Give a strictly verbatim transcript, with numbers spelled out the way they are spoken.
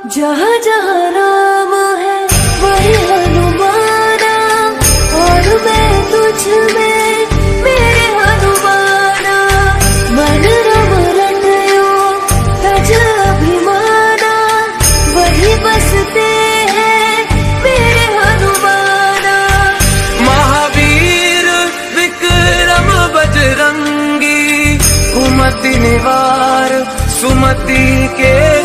जहाँ जहाँ राम है वही हनुमाना, और मैं तुझ में मेरे हनुमाना। मन रम रंगयो तज अभिमाना, वही बसते हैं मेरे हनुमाना। महावीर विक्रम बजरंगी, कुमति निवार सुमति के